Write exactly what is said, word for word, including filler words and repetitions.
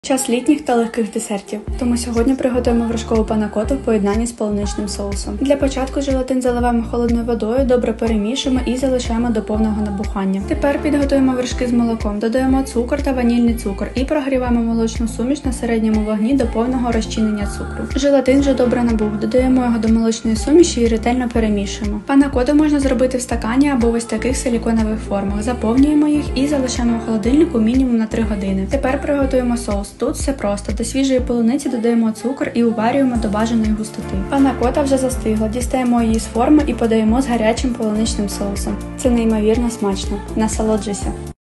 Час літніх та легких десертів, тому сьогодні приготуємо вершкову панна-котту в поєднанні з полуничним соусом. Для початку желатин заливаємо холодною водою, добре перемішуємо і залишаємо до повного набухання. Тепер підготуємо вершки з молоком, додаємо цукор та ванільний цукор і прогріваємо молочну суміш на середньому вогні до повного розчинення цукру. Желатин вже добре набух, додаємо його до молочної суміші і ретельно перемішуємо. Панна-котту можна зробити в стакані або в ось таких силіконових формах. Заповнюємо їх і залишаємо в холодильнику мінімум на три години. Тепер приготуємо соус. Тут все просто. До свіжої полуниці додаємо цукор і уварюємо до бажаної густоти. Панна-котта вже застигла. Дістаємо її з форми і подаємо з гарячим полуничним соусом. Це неймовірно смачно. Насолоджуйся!